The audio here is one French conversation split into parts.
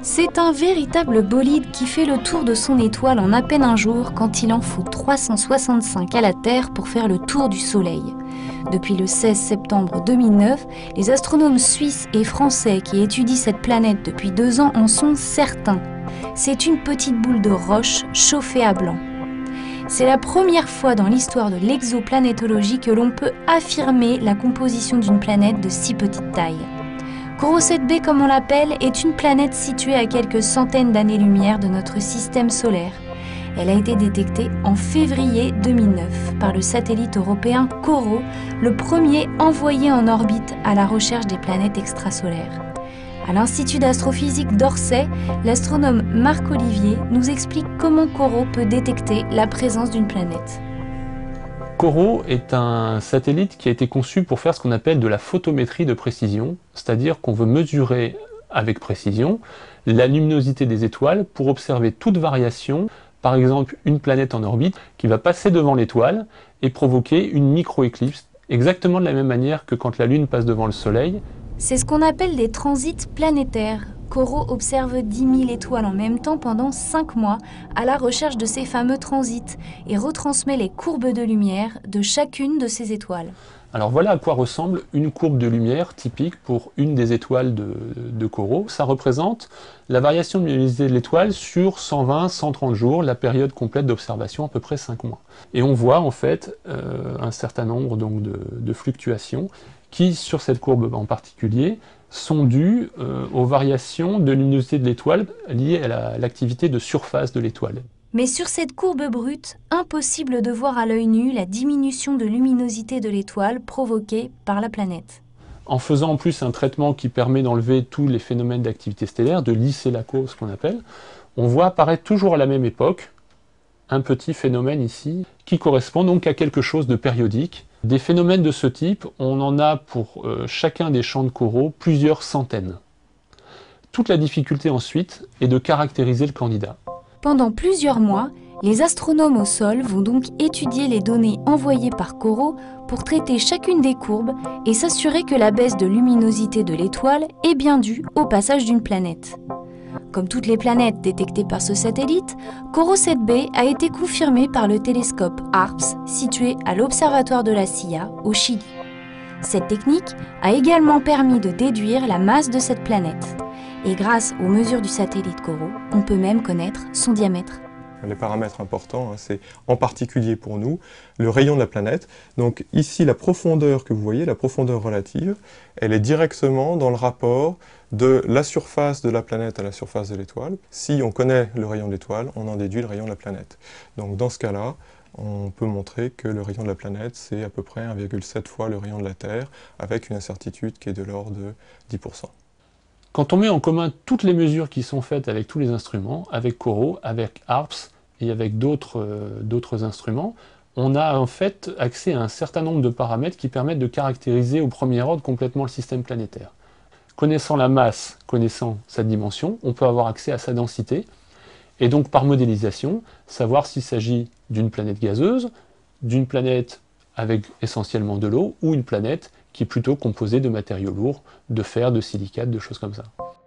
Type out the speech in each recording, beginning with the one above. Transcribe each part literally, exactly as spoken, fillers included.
C'est un véritable bolide qui fait le tour de son étoile en à peine un jour quand il en faut trois cent soixante-cinq à la Terre pour faire le tour du Soleil. Depuis le seize septembre deux mille neuf, les astronomes suisses et français qui étudient cette planète depuis deux ans en sont certains. C'est une petite boule de roche chauffée à blanc. C'est la première fois dans l'histoire de l'exoplanétologie que l'on peut affirmer la composition d'une planète de si petite taille. Corot sept b, comme on l'appelle, est une planète située à quelques centaines d'années-lumière de notre système solaire. Elle a été détectée en février deux mille neuf par le satellite européen Corot, le premier envoyé en orbite à la recherche des planètes extrasolaires. À l'Institut d'astrophysique d'Orsay, l'astronome Marc Olivier nous explique comment Corot peut détecter la présence d'une planète. Corot est un satellite qui a été conçu pour faire ce qu'on appelle de la photométrie de précision, c'est-à-dire qu'on veut mesurer avec précision la luminosité des étoiles pour observer toute variation, par exemple une planète en orbite qui va passer devant l'étoile et provoquer une micro-éclipse, exactement de la même manière que quand la Lune passe devant le Soleil. C'est ce qu'on appelle des transits planétaires. Corot observe dix mille étoiles en même temps pendant cinq mois à la recherche de ces fameux transits et retransmet les courbes de lumière de chacune de ces étoiles. Alors voilà à quoi ressemble une courbe de lumière typique pour une des étoiles de, de Corot. Ça représente la variation de luminosité de l'étoile sur cent vingt à cent trente jours, la période complète d'observation, à peu près cinq mois. Et on voit en fait euh, un certain nombre donc, de, de fluctuations qui, sur cette courbe en particulier, sont dues euh, aux variations de luminosité de l'étoile liées à l'activité de surface de l'étoile. Mais sur cette courbe brute, impossible de voir à l'œil nu la diminution de luminosité de l'étoile provoquée par la planète. En faisant en plus un traitement qui permet d'enlever tous les phénomènes d'activité stellaire, de lisser la courbe, ce qu'on appelle, on voit apparaître toujours à la même époque un petit phénomène ici qui correspond donc à quelque chose de périodique. Des phénomènes de ce type, on en a pour euh, chacun des champs de Corot plusieurs centaines. Toute la difficulté ensuite est de caractériser le candidat. Pendant plusieurs mois, les astronomes au sol vont donc étudier les données envoyées par Corot pour traiter chacune des courbes et s'assurer que la baisse de luminosité de l'étoile est bien due au passage d'une planète. Comme toutes les planètes détectées par ce satellite, Corot sept b a été confirmé par le télescope ARPS situé à l'Observatoire de la Silla, au Chili. Cette technique a également permis de déduire la masse de cette planète. Et grâce aux mesures du satellite Corot, on peut même connaître son diamètre. Les paramètres importants, hein, c'est en particulier pour nous le rayon de la planète. Donc ici, la profondeur que vous voyez, la profondeur relative, elle est directement dans le rapport de la surface de la planète à la surface de l'étoile. Si on connaît le rayon de l'étoile, on en déduit le rayon de la planète. Donc dans ce cas-là, on peut montrer que le rayon de la planète, c'est à peu près un virgule sept fois le rayon de la Terre, avec une incertitude qui est de l'ordre de dix pour cent. Quand on met en commun toutes les mesures qui sont faites avec tous les instruments, avec Corot, avec ARPS et avec d'autres euh, d'autres instruments, on a en fait accès à un certain nombre de paramètres qui permettent de caractériser au premier ordre complètement le système planétaire. Connaissant la masse, connaissant sa dimension, on peut avoir accès à sa densité, et donc par modélisation, savoir s'il s'agit d'une planète gazeuse, d'une planète avec essentiellement de l'eau, ou une planète qui est plutôt composée de matériaux lourds, de fer, de silicate, de choses comme ça.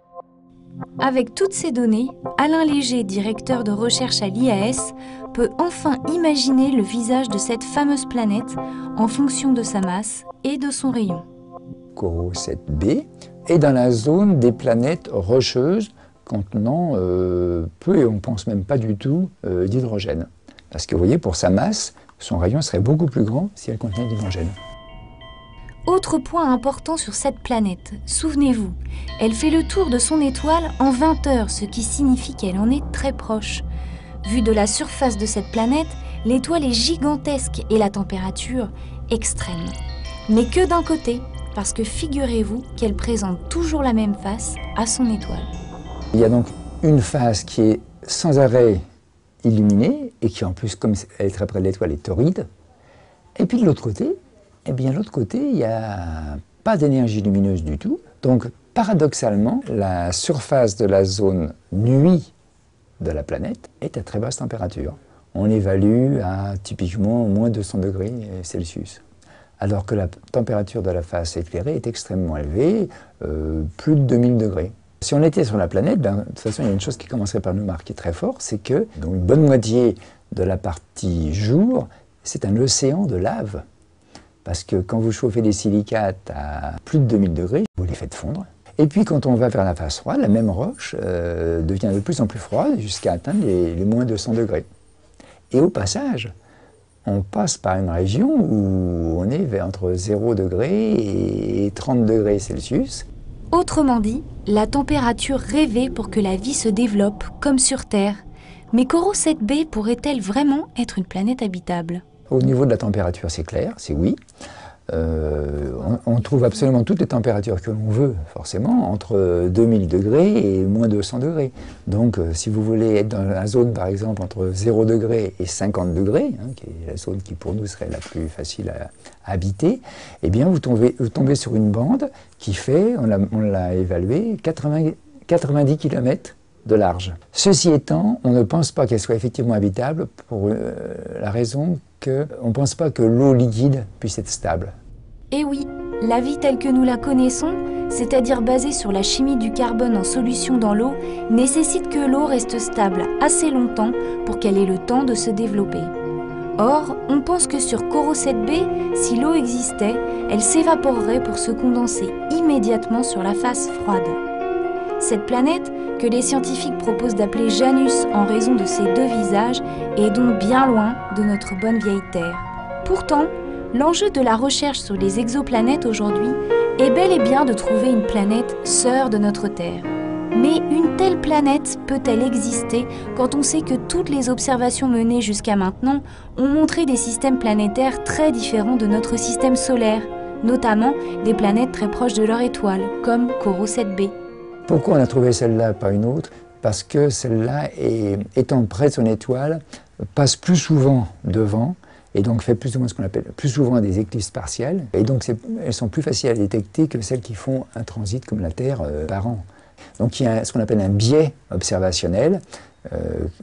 Avec toutes ces données, Alain Léger, directeur de recherche à l'I A S, peut enfin imaginer le visage de cette fameuse planète en fonction de sa masse et de son rayon. Corot sept b est dans la zone des planètes rocheuses contenant euh, peu, et on ne pense même pas du tout, euh, d'hydrogène. Parce que vous voyez, pour sa masse, son rayon serait beaucoup plus grand si elle contenait de l'hydrogène. Autre point important sur cette planète, souvenez-vous, elle fait le tour de son étoile en vingt heures, ce qui signifie qu'elle en est très proche. Vu de la surface de cette planète, l'étoile est gigantesque et la température extrême. Mais que d'un côté, parce que figurez-vous qu'elle présente toujours la même face à son étoile. Il y a donc une face qui est sans arrêt illuminée et qui en plus, comme elle est très près de l'étoile, est torride. Et puis de l'autre côté, eh bien, de l'autre côté, il n'y a pas d'énergie lumineuse du tout. Donc, paradoxalement, la surface de la zone nuit de la planète est à très basse température. On évalue à typiquement moins deux cents degrés Celsius. Alors que la température de la face éclairée est extrêmement élevée, euh, plus de deux mille degrés. Si on était sur la planète, ben, de toute façon, il y a une chose qui commencerait par nous marquer très fort, c'est que donc, une bonne moitié de la partie jour, c'est un océan de lave. Parce que quand vous chauffez des silicates à plus de deux mille degrés, vous les faites fondre. Et puis quand on va vers la phase froide, la même roche euh, devient de plus en plus froide jusqu'à atteindre les, les moins deux cents degrés. Et au passage, on passe par une région où on est vers entre zéro degré et trente degrés Celsius. Autrement dit, la température rêvée pour que la vie se développe comme sur Terre. Mais Corot sept b pourrait-elle vraiment être une planète habitable? Au niveau de la température, c'est clair, c'est oui. Euh, on, on trouve absolument toutes les températures que l'on veut, forcément, entre deux mille degrés et moins deux cents degrés. Donc, euh, si vous voulez être dans la zone, par exemple, entre zéro degré et cinquante degrés, hein, qui est la zone qui, pour nous, serait la plus facile à, à habiter, eh bien, vous tombez, vous tombez sur une bande qui fait, on l'a évalué, quatre-vingts, quatre-vingt-dix kilomètres de large. Ceci étant, on ne pense pas qu'elle soit effectivement habitable pour euh, la raison qu'on ne pense pas que l'eau liquide puisse être stable. Eh oui, la vie telle que nous la connaissons, c'est-à-dire basée sur la chimie du carbone en solution dans l'eau, nécessite que l'eau reste stable assez longtemps pour qu'elle ait le temps de se développer. Or, on pense que sur Corot sept b, si l'eau existait, elle s'évaporerait pour se condenser immédiatement sur la face froide. Cette planète, que les scientifiques proposent d'appeler Janus en raison de ses deux visages, est donc bien loin de notre bonne vieille Terre. Pourtant, l'enjeu de la recherche sur les exoplanètes aujourd'hui est bel et bien de trouver une planète sœur de notre Terre. Mais une telle planète peut-elle exister quand on sait que toutes les observations menées jusqu'à maintenant ont montré des systèmes planétaires très différents de notre système solaire, notamment des planètes très proches de leur étoile, comme Corot sept b. Pourquoi on a trouvé celle-là, pas une autre? Parce que celle-là, étant près de son étoile, passe plus souvent devant et donc fait plus ou moins ce qu'on appelle plus souvent des éclipses partielles. Et donc elles sont plus faciles à détecter que celles qui font un transit comme la Terre euh, par an. Donc il y a ce qu'on appelle un biais observationnel. Euh,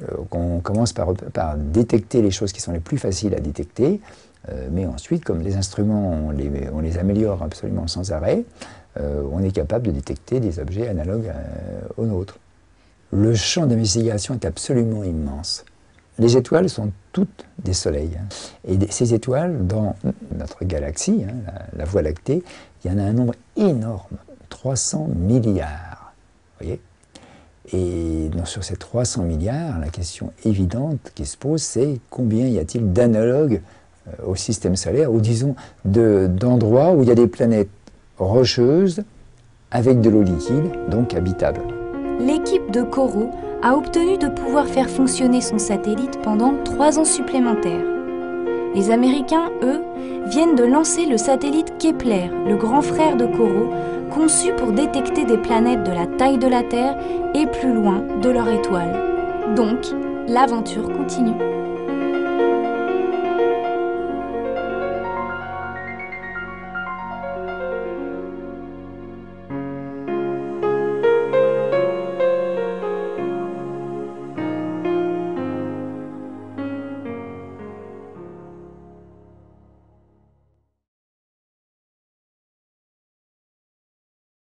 on commence par, par détecter les choses qui sont les plus faciles à détecter, euh, mais ensuite, comme les instruments, on les, on les améliore absolument sans arrêt, Euh, on est capable de détecter des objets analogues euh, aux nôtres. Le champ d'investigation est absolument immense. Les étoiles sont toutes des soleils. Hein. Et ces étoiles, dans notre galaxie, hein, la, la Voie lactée, il y en a un nombre énorme, trois cents milliards. Voyez ? Et donc, sur ces trois cents milliards, la question évidente qui se pose, c'est combien y a-t-il d'analogues euh, au système solaire, ou disons d'endroits de, où il y a des planètes rocheuse, avec de l'eau liquide, donc habitable. L'équipe de Corot a obtenu de pouvoir faire fonctionner son satellite pendant trois ans supplémentaires. Les Américains, eux, viennent de lancer le satellite Kepler, le grand frère de Corot, conçu pour détecter des planètes de la taille de la Terre et plus loin de leur étoile. Donc, l'aventure continue.